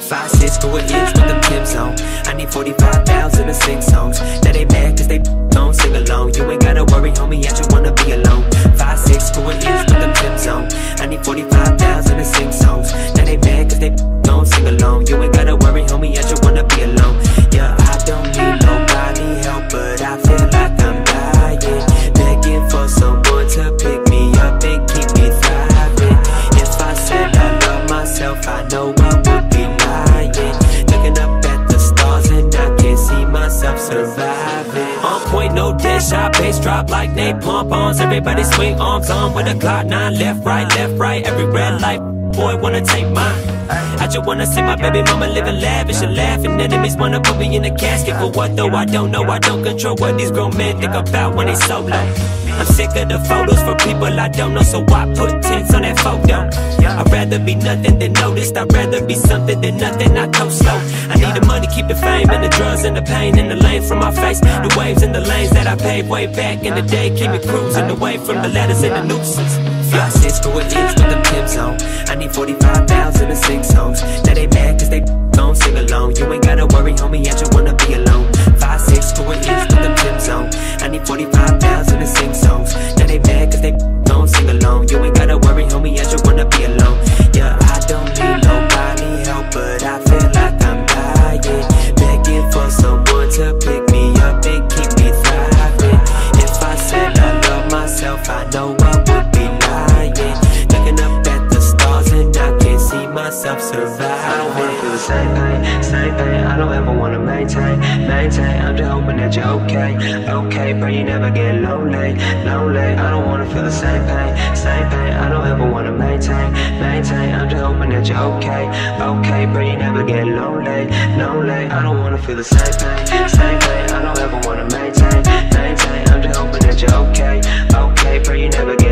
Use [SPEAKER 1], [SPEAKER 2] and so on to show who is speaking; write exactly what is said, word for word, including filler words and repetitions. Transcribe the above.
[SPEAKER 1] Five, six, screw it is with them Tim's on. I need forty-five thousand to sing songs. Now they mad cause they don't sing along. You ain't gotta worry, homie, I just wanna be alone. Five, six, screw it is with them Tim's on. I need forty-five thousand to sing songs. Now they mad cause they don't sing along. You ain't gotta worry, homie, I just wanna be alone. Yeah, I don't need nobody help, but I feel like I'm dying, begging for someone to pick me up and keep me thriving. If I said I love myself, I know I would be lying. Looking up at the stars and I can't see myself surviving. On point, no dash, shot, bass drop like they pom-poms. Everybody swing arms on with a Glock nine. Left, right, left, right, every red light. Boy, wanna take mine. I just wanna see my baby mama living lavish and laughing. Enemies wanna put me in a casket. For what though? I don't know. I don't control what these grown men think about when they solo. I'm sick of the photos for people I don't know, so I put tents on that photo. I'd rather be nothing than noticed. I'd rather be something than nothing. I go slow. I need the money, keep the fame, and the drugs and the pain and the lane from my face. The waves and the lanes that I paved way back in the day keep me cruising away from the letters and the nuisance. Five, six, screw it is with them Tim's on. I need forty-five thousand to sing songs. Now they mad cause they don't sing along. You ain't gotta worry, homie, I just wanna be alone. Five, six, screw it is with them Tim's on. I need forty-five thousand to sing songs. Now they mad cause they don't sing along. You ain't gotta worry, homie, I just wanna be alone. Yeah, I don't need nobody help, but I feel like I'm dying, begging for someone to pick me up and keep me thriving. If I said I love myself, I know I would be lying. Looking up at the stars and I can't see myself surviving. I don't wanna feel the same pain, same pain. I don't ever wanna maintain, maintain. I'm just hoping that you're okay, okay. Pray you never get lonely, lonely. I don't wanna feel the same pain, same pain. I don't ever wanna maintain, maintain. I'm just hoping that you're okay, okay. Pray you never get lonely, lonely. I don't wanna feel the same pain, same pain. I don't ever wanna maintain, maintain. I'm just hoping that you're okay, okay. Pray you never get